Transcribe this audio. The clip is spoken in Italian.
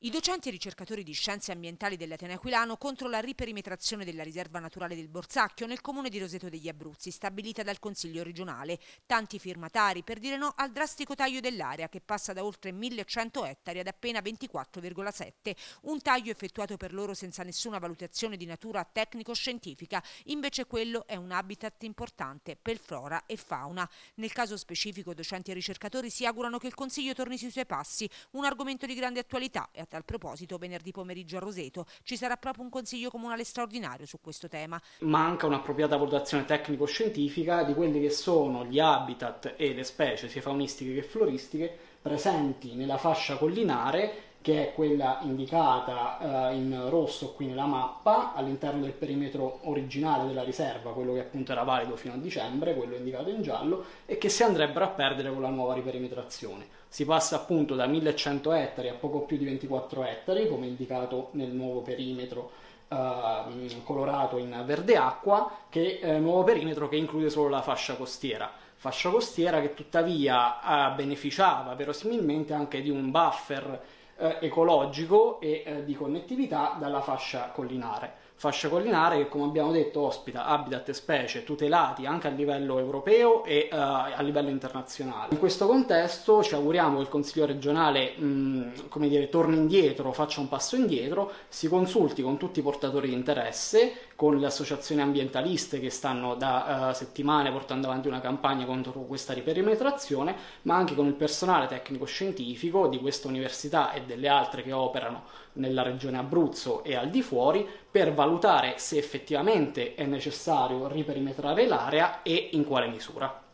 I docenti e ricercatori di scienze ambientali dell'Ateneo Aquilano contro la riperimetrazione della riserva naturale del Borsacchio nel comune di Roseto degli Abruzzi, stabilita dal Consiglio regionale. Tanti firmatari per dire no al drastico taglio dell'area che passa da oltre 1100 ettari ad appena 24,7. Un taglio effettuato per loro senza nessuna valutazione di natura tecnico-scientifica. Invece quello è un habitat importante per flora e fauna. Nel caso specifico, docenti e ricercatori si augurano che il Consiglio torni sui suoi passi, un argomento di grande attualità. E a tal proposito, venerdì pomeriggio a Roseto ci sarà proprio un consiglio comunale straordinario su questo tema. Manca un'appropriata valutazione tecnico-scientifica di quelli che sono gli habitat e le specie, sia faunistiche che floristiche, presenti nella fascia collinare, che è quella indicata in rosso qui nella mappa, all'interno del perimetro originale della riserva, quello che appunto era valido fino a dicembre, quello indicato in giallo, e che si andrebbero a perdere con la nuova riperimetrazione. Si passa appunto da 1100 ettari a poco più di 24 ettari, come indicato nel nuovo perimetro colorato in verde acqua, che è un nuovo perimetro che include solo la fascia costiera che tuttavia beneficiava verosimilmente anche di un buffer ecologico e di connettività dalla fascia collinare che, come abbiamo detto, ospita habitat e specie tutelati anche a livello europeo e a livello internazionale. In questo contesto ci auguriamo che il Consiglio regionale torni indietro, faccia un passo indietro, si consulti con tutti i portatori di interesse, con le associazioni ambientaliste che stanno da settimane portando avanti una campagna contro questa riperimetrazione, ma anche con il personale tecnico-scientifico di questa università e delle altre che operano nella regione Abruzzo e al di fuori, per valutare se effettivamente è necessario riperimetrare l'area e in quale misura.